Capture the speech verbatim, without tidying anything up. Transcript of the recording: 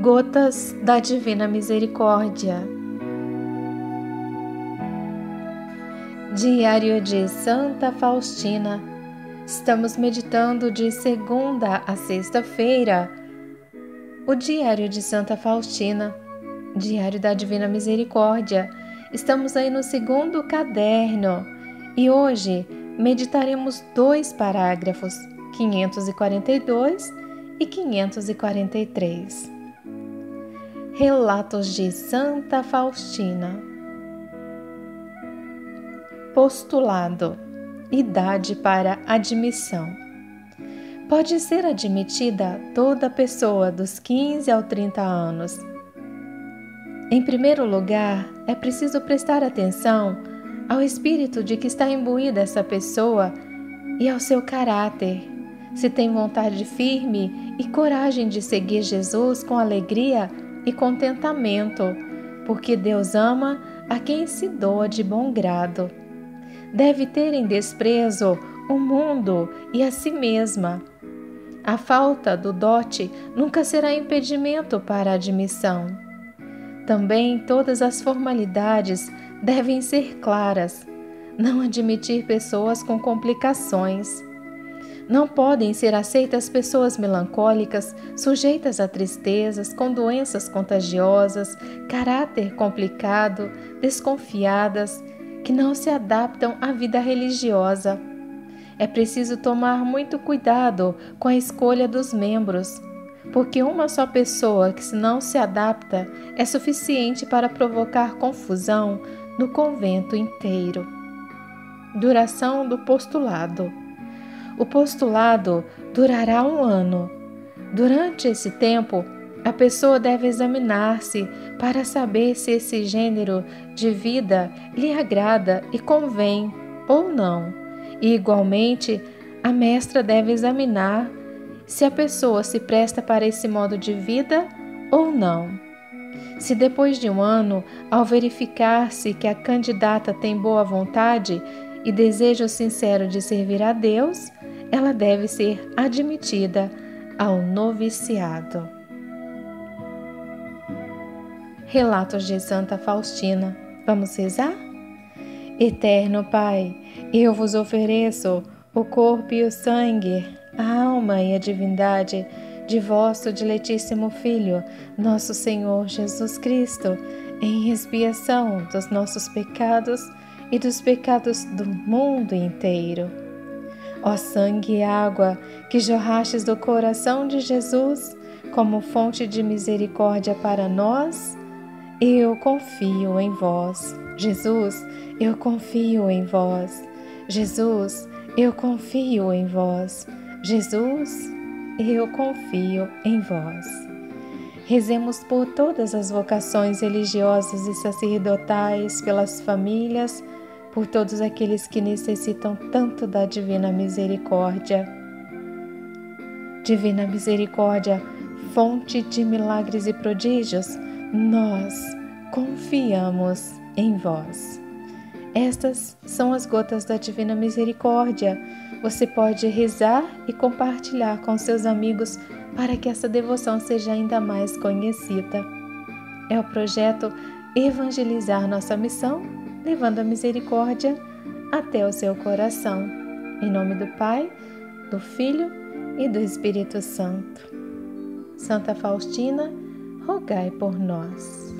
Gotas da Divina Misericórdia. Diário de Santa Faustina. Estamos meditando de segunda a sexta-feira o Diário de Santa Faustina, Diário da Divina Misericórdia. Estamos aí no segundo caderno e hoje meditaremos dois parágrafos, quinhentos e quarenta e dois e quinhentos e quarenta e três. Relatos de Santa Faustina. Postulado: idade para admissão. Pode ser admitida toda pessoa dos quinze aos trinta anos. Em primeiro lugar, é preciso prestar atenção ao espírito de que está imbuída essa pessoa e ao seu caráter. Se tem vontade firme e coragem de seguir Jesus com alegria e contentamento, porque Deus ama a quem se doa de bom grado. Deve ter em desprezo o mundo e a si mesma. A falta do dote nunca será impedimento para a admissão. Também todas as formalidades devem ser claras. Não admitir pessoas com complicações. Não podem ser aceitas pessoas melancólicas, sujeitas a tristezas, com doenças contagiosas, caráter complicado, desconfiadas, que não se adaptam à vida religiosa. É preciso tomar muito cuidado com a escolha dos membros, porque uma só pessoa que não se adapta é suficiente para provocar confusão no convento inteiro. Duração do postulado. O postulado durará um ano. Durante esse tempo, a pessoa deve examinar-se para saber se esse gênero de vida lhe agrada e convém ou não. E, igualmente, a mestra deve examinar se a pessoa se presta para esse modo de vida ou não. Se depois de um ano, ao verificar-se que a candidata tem boa vontade e desejo sincero de servir a Deus, ela deve ser admitida ao noviciado. Relatos de Santa Faustina. Vamos rezar? Eterno Pai, eu vos ofereço o corpo e o sangue, a alma e a divindade de vosso diletíssimo Filho, nosso Senhor Jesus Cristo, em expiação dos nossos pecados e dos pecados do mundo inteiro. Ó sangue e água que jorrastes do coração de Jesus como fonte de misericórdia para nós, eu confio em vós. Jesus, eu confio em vós. Jesus, eu confio em vós. Jesus, eu confio em vós. Rezemos por todas as vocações religiosas e sacerdotais, pelas famílias, por todos aqueles que necessitam tanto da Divina Misericórdia. Divina Misericórdia, fonte de milagres e prodígios, nós confiamos em vós. Estas são as gotas da Divina Misericórdia. Você pode rezar e compartilhar com seus amigos para que essa devoção seja ainda mais conhecida. É o projeto Evangelizar Nossa Missão, levando a misericórdia até o seu coração. Em nome do Pai, do Filho e do Espírito Santo. Santa Faustina, rogai por nós.